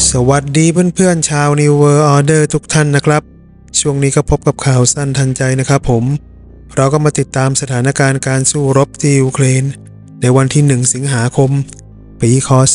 สวัสดีเพื่อนๆชาว New World Order ทุกท่านนะครับช่วงนี้ก็พบกับข่าวสั้นทันใจนะครับเราก็มาติดตามสถานการณ์การสู้รบที่ยูเครนในวันที่1สิงหาคมปีคศ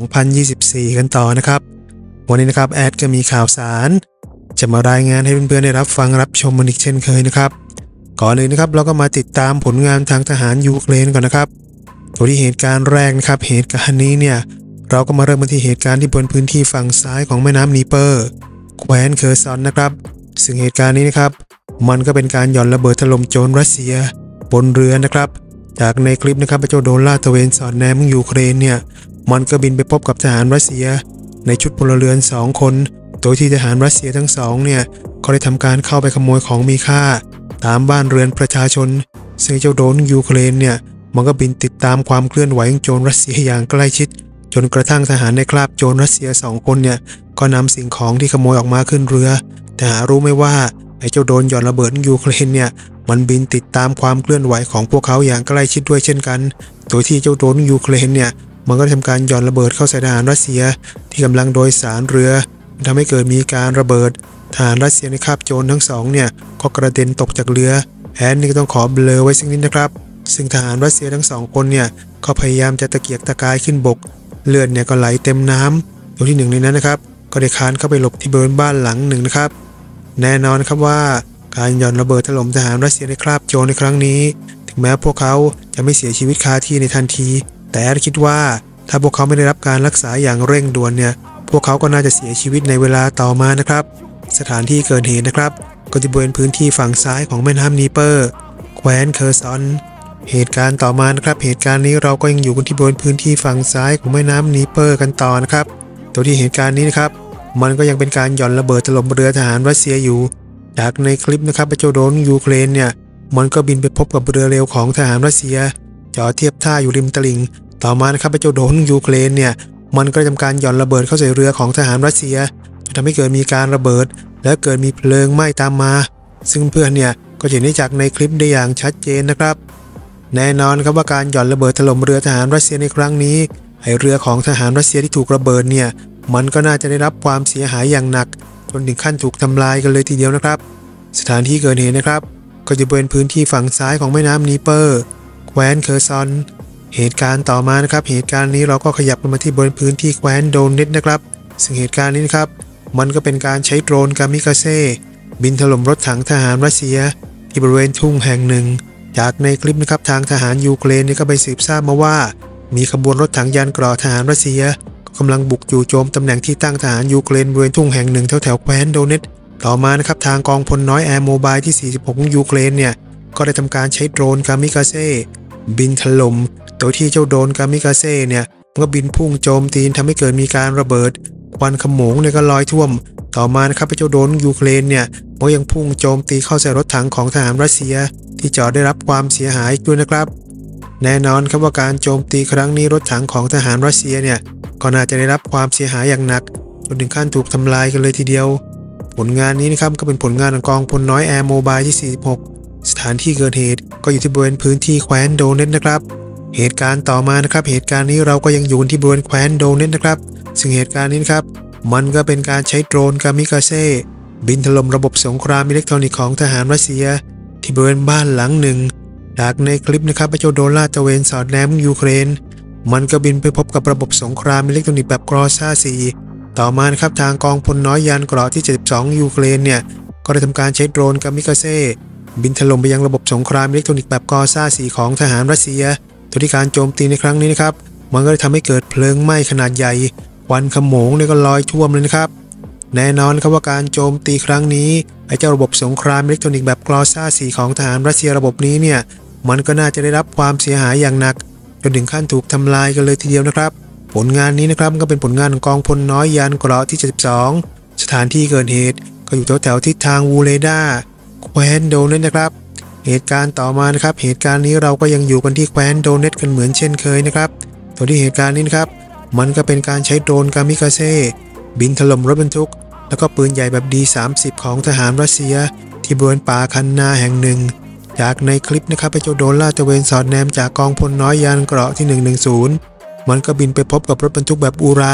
2024กันต่อนะครับวันนี้นะครับแอดก็มีข่าวสารจะมารายงานให้เพื่อนๆได้รับฟังรับชมมันอีกเช่นเคยนะครับก่อนอื่นนะครับเราก็มาติดตามผลงานทางทหารยูเครนก่อนนะครับตัวที่เหตุการณ์แรกนะครับเหตุการณ์นี้เนี่ยเราก็มาเริ่มกันที่เหตุการณ์ที่บนพื้นที่ฝั่งซ้ายของแม่น้ำนีเปอร์แคว้นเคอร์ซอนนะครับซึ่งเหตุการณ์นี้นะครับมันก็เป็นการหย่อนระเบิดถล่มโจรรัสเซียบนเรือนะครับจากในคลิปนะครับเจ้าโดรนลาดตระเวนสอดแนมยูเครนเนี่ยมันก็บินไปพบกับทหารรัสเซียในชุดพลเรือน2คนโดยที่ทหารรัสเซียทั้งสองเนี่ยก็ได้ทำการเข้าไปขโมยของมีค่าตามบ้านเรือนประชาชนซึ่งเจ้าโดรนยูเครนเนี่ยมันก็บินติดตามความเคลื่อนไหวของโจรรัสเซียอย่างใกล้ชิดจนกระทั่งทหารในคราบโจรรัสเซีย2คนเนี่ยก็นำสิ่งของที่ขโมยออกมาขึ้นเรือแต่หารู้ไม่ว่าไอ้เจ้าโดรนหย่อนระเบิดยูเครนเนี่ยมันบินติดตามความเคลื่อนไหวของพวกเขาอย่างใกล้ชิดด้วยเช่นกันโดยที่เจ้าโดรนยูเครนเนี่ยมันก็ทำการหย่อนระเบิดเข้าใส่ทหารรัสเซียที่กำลังโดยสารเรือทำให้เกิดมีการระเบิดทหารรัสเซียในคราบโจรทั้งสองเนี่ยก็กระเด็นตกจากเรือแอนนี่ก็ต้องขอเบลอไว้สักนิดนะครับซึ่งทหารรัสเซียทั้ง2คนเนี่ยก็พยายามจะตะเกียกตะกายขึ้นบกเลือดเนี่ยก็ไหลเต็มน้ำโดยที่หนึ่งในนั้นนะครับก็ได้คานเข้าไปหลบที่บริเวณบ้านหลังหนึ่งนะครับแน่นอนครับว่าการหย่อนระเบิดถล่มทหารรัสเซียในคราบโจรในครั้งนี้ถึงแม้พวกเขาจะไม่เสียชีวิตคาที่ในทันทีแต่คิดว่าถ้าพวกเขาไม่ได้รับการรักษาอย่างเร่งด่วนเนี่ยพวกเขาก็น่าจะเสียชีวิตในเวลาต่อมานะครับสถานที่เกิดเหตุนะครับก็จะบริเวณพื้นที่ฝั่งซ้ายของแม่น้ำนีเปอร์แคว้นเคอร์ซอนเหตุการณ์ต่อมานะครับเหตุการณ์นี้เราก็ยังอยู่กันที่บริเวณพื้นที่ฝั่งซ้ายของแม่น้ำนีเปอร์กันต่อนะครับตัวที่เหตุการณ์นี้นะครับมันก็ยังเป็นการหย่อนระเบิดถล่มเรือทหารรัสเซียอยู่จากในคลิปนะครับเจ้าโดรนยูเครนเนี่ยมันก็บินไปพบกับเรือเร็วของทหารรัสเซียจอดเทียบท่าอยู่ริมตลิ่งต่อมานะครับเจ้าโดรนยูเครนเนี่ยมันก็ทำการหย่อนระเบิดเข้าใส่เรือของทหารรัสเซียทำให้เกิดมีการระเบิดและเกิดมีเพลิงไหม้ตามมาซึ่งเพื่อนเนี่ยก็เห็นได้จากในคลิปได้อย่างชัดเจนนะครับแน่นอนครับว่าการหย่อนระเบิดถล่มเรือทหารรัสเซียในครั้งนี้ไอเรือของทหารรัสเซียที่ถูกระเบิดเนี่ยมันก็น่าจะได้รับความเสียหายอย่างหนักจนถึงขั้นถูกทำลายกันเลยทีเดียวนะครับสถานที่เกิดเหตุนะครับก็จะเป็นพื้นที่ฝั่งซ้ายของแม่น้ำนีเปอร์แคว้นเคอร์ซอนเหตุการณ์ต่อมานะครับเหตุการณ์นี้เราก็ขยับมาที่บริเวณพื้นที่แคว้นโดเนตนะครับซึ่งเหตุการณ์นี้นะครับมันก็เป็นการใช้โดรนกามิกาเซ่บินถล่มรถถังทหารรัสเซียที่บริเวณทุ่งแห่งหนึ่งจากในคลิปนะครับทางทหารยูเครนก็ไปสืบทราบมาว่ามีขบวนรถถังยานเกราะทหารรัสเซียกำลังบุกจู่โจมตำแหน่งที่ตั้งทหารยูเครนบริเวณทุ่งแห่งหนึ่งแถวแคว้นโดเนตต่อมานะครับทางกองพลน้อยแอร์โมบายที่46ของยูเครนเนี่ยก็ได้ทำการใช้โดรนกามิกาเซ่บินถล่มโดยที่เจ้าโดรนกามิกาเซ่เนี่ยก็บินพุ่งโจมตีทำให้เกิดมีการระเบิดควันขโมงเนี่ยก็ลอยท่วมต่อมานะครับเจ้าโดรนยูเครนเนี่ยก็ยังพุ่งโจมตีเข้าใส่รถถังของทหารรัสเซียที่จอดได้รับความเสียหายด้วยนะครับแน่นอนครับว่าการโจมตีครั้งนี้รถถังของทหารรัสเซียเนี่ยก็น่าจะได้รับความเสียหายอย่างหนักจนถึงขั้นถูกทำลายกันเลยทีเดียวผลงานนี้นะครับก็เป็นผลงานของกองพลน้อยแอร์โมบายที่46สถานที่เกิดเหตุก็อยู่ที่บริเวณพื้นที่แคว้นโดเนตนะครับเหตุการณ์ต่อมานะครับเหตุการณ์นี้เราก็ยังอยู่ที่บริเวณแคว้นโดเนตนะครับซึ่งเหตุการณ์นี้นะครับมันก็เป็นการใช้โดรนกามิกาเซ่บินถล่มระบบสงครามอิเล็กทรอนิกส์ของทหารรัสเซียที่บริเวณบ้านหลังหนึ่งจากในคลิปนะครับเจ้าโดรนลาดตระเวนสอดแนมยูเครนมันก็บินไปพบกับระบบสงครามอิเล็กทรอนิกส์แบบกรอซ่า4ต่อมานะครับทางกองพลน้อยยานเกราะที่72ยูเครนเนี่ยก็ได้ทำการใช้โดรนกามิกาเซ่บินถล่มไปยังระบบสงครามอิเล็กทรอนิกส์แบบกรอซ่า4ของทหารรัสเซียโดยที่การโจมตีในครั้งนี้นะครับมันก็ได้ทำให้เกิดเพลิงไหม้ขนาดใหญ่ควันขโมงเนี่ยก็ลอยท่วมเลยนะครับแน่นอนครับว่าการโจมตีครั้งนี้ไอ้เจ้าระบบสงครามอิเล็กทรอนิกส์แบบกรอซ่า4ของทหารรัสเซียระบบนี้เนี่ยมันก็น่าจะได้รับความเสียหายอย่างหนักจนถึงขั้นถูกทำลายกันเลยทีเดียวนะครับผลงานนี้นะครับก็เป็นผลงานของกองพลน้อยยานเกราะที่72สถานที่เกิดเหตุก็อยู่แถวทิศทางวูเลดาแคว้นโดเนตนะครับเหตุการณ์ต่อมานะครับเหตุการณ์นี้เราก็ยังอยู่กันที่แคว้นโดเนตกันเหมือนเช่นเคยนะครับตัวที่เหตุการณ์นี้นะครับมันก็เป็นการใช้โดรนกามิกาเซ่บินถล่มรถบรรทุกแล้วก็ปืนใหญ่แบบ D30 ของทหารรัสเซียที่บริเวณป่าคันนาแห่งหนึ่งจากในคลิปนะครับเจ้าโดรนลาดตระเวนสอดแนมจากกองพลน้อยยานเกราะที่110มันก็บินไปพบกับรถบรรทุกแบบอูราน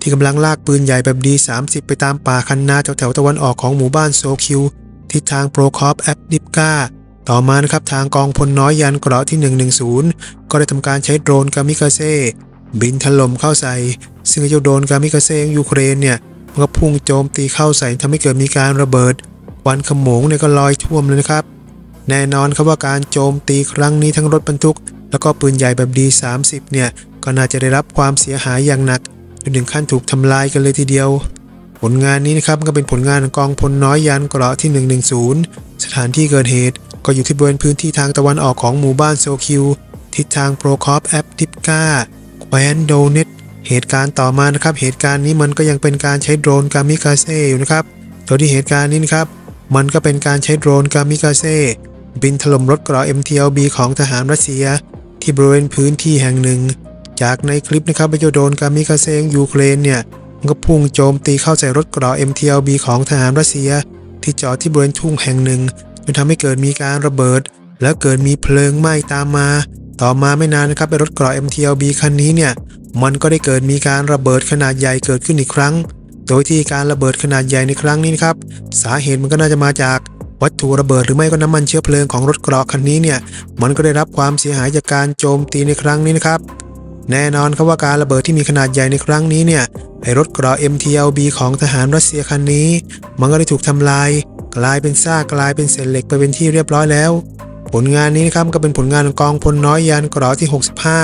ที่กำลังลากปืนใหญ่แบบD30ไปตามป่าคันนาแถวตะวันออกของหมู่บ้านโซคิวทิศทางโปรคอปแอปดิฟกาต่อมานะครับทางกองพลน้อยยานเกราะที่110ก็ได้ทำการใช้โดรนกามิกาเซ่บินถล่มเข้าใส่ซึ่งเจ้าโดรนกามิกาเซ่ของยูเครนเนี่ยมันก็พุ่งโจมตีเข้าใส่ทำให้เกิดมีการระเบิดควันขโมงเนี่ยก็ลอยท่วมเลยนะครับแน่นอนครับว่าการโจมตีครั้งนี้ทั้งรถบรรทุกแล้วก็ปืนใหญ่แบบD30เนี่ยก็น่าจะได้รับความเสียหายอย่างหนักจนถึงขั้นถูกทำลายกันเลยทีเดียวผลงานนี้นะครับก็เป็นผลงานของกองพลน้อยยานเกราะที่110สถานที่เกิดเหตุก็อยู่ที่บริเวณพื้นที่ทางตะวันออกของหมู่บ้านโซคิวทิศทางโปรคอปแอปดิฟกาแคว้นโดเนตเหตุการณ์ต่อมานะครับเหตุการณ์นี้มันก็ยังเป็นการใช้โดรนกามิกาเซ่อยู่นะครับโดยที่เหตุการณ์นี้นะครับมันก็เป็นการใช้โดรนกามิกาเซ่บินถล่มรถเกราะ MTLB ของทหารรัสเซียที่บริเวณพื้นที่แห่งหนึ่งจากในคลิปนะครับเจ้าโดรนกามิกาเซ่ยูเครนเนี่ยมันก็พุ่งโจมตีเข้าใส่รถเกราะ MTLB ของทหารรัสเซียที่จอดที่บริเวณทุ่งแห่งหนึ่งจนทำให้เกิดมีการระเบิดแล้วเกิดมีเพลิงไหม้ตามมาต่อมาไม่นานนะครับรถเกราะ MTLB คันนี้เนี่ยมันก็ได้เกิดมีการระเบิดขนาดใหญ่เกิดขึ้นอีกครั้งโดยที่การระเบิดขนาดใหญ่ในครั้งนี้นะครับสาเหตุมันก็น่าจะมาจากวัตถุระเบิดหรือไม่ก็น้ำมันเชื้อเพลิงของรถเกราะคันนี้เนี่ยมันก็ได้รับความเสียหายจากการโจมตีในครั้งนี้นะครับแน่นอนครับว่าการระเบิดที่มีขนาดใหญ่ในครั้งนี้เนี่ยรถเกราะ MTLB ของทหารรัสเซียคันนี้มันก็ได้ถูกทำลายกลายเป็นซากกลายเป็นเศษเหล็กไปเป็นที่เรียบร้อยแล้วผลงานนี้นะครับก็เป็นผลงานของกองพลน้อยยานเกราะที่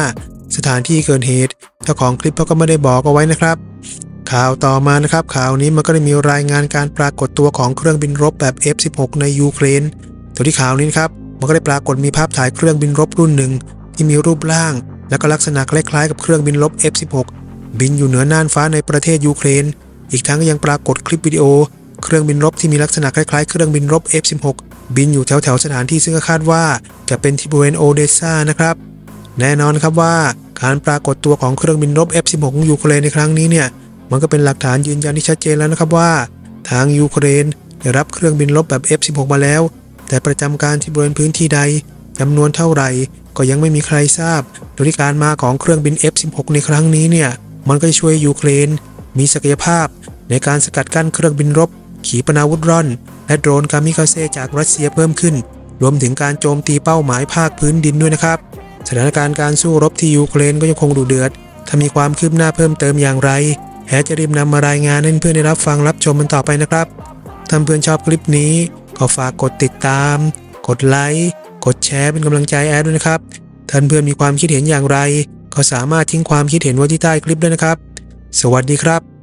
65สถานที่เกิดเหตุเจ้าของคลิปเขาก็ไม่ได้บอกเอาไว้นะครับข่าวต่อมานะครับข่าวนี้มันก็ได้มีรายงานการปรากฏตัวของเครื่องบินรบแบบ F16 ในยูเครนตัวที่ข่าวนี้นะครับมันก็ได้ปรากฏมีภาพถ่ายเครื่องบินรบรุ่นหนึ่งที่มีรูปร่างและก็ลักษณะคล้ายๆกับเครื่องบินรบ F16 บินอยู่เหนือน่านฟ้าในประเทศยูเครนอีกทั้งยังปรากฏคลิปวิดีโอเครื่องบินรบที่มีลักษณะคล้ายๆเครื่องบินรบ F16 บินอยู่แถวๆสถานที่ซึ่งคาดว่าจะเป็นที่บริเวณโอเดสซานะครับแน่นอนครับว่าการปรากฏตัวของเครื่องบินรบ F16 ของยูเครนในครั้งนี้เนี่ยมันก็เป็นหลักฐานยืนยันที่ชัดเจนแล้วนะครับว่าทางยูเครนได้รับเครื่องบินรบแบบ F16 มาแล้วแต่ประจำการที่บริเวณพื้นที่ใดจำนวนเท่าไหร่ก็ยังไม่มีใครทราบโดยที่การมาของเครื่องบิน F16 ในครั้งนี้เนี่ยมันก็จะช่วยยูเครนมีศักยภาพในการสกัดกั้นเครื่องบินรบขีปนาวุธร่อนและโดรนกามิกาเซ่จากรัสเซียเพิ่มขึ้นรวมถึงการโจมตีเป้าหมายภาคพื้นดินด้วยนะครับสถานการณ์การสู้รบที่ยูเครนก็ยังคงดุเดือดถ้ามีความคืบหน้าเพิ่มเติมอย่างไรแอดจะรีบนำมารายงานให้เพื่อนได้รับฟังรับชมมันต่อไปนะครับถ้าเพื่อนชอบคลิปนี้ก็ฝากกดติดตามกดไลค์กดแชร์เป็นกำลังใจแอดด้วยนะครับท่านเพื่อนมีความคิดเห็นอย่างไรก็สามารถทิ้งความคิดเห็นไว้ที่ใต้คลิปด้วยนะครับสวัสดีครับ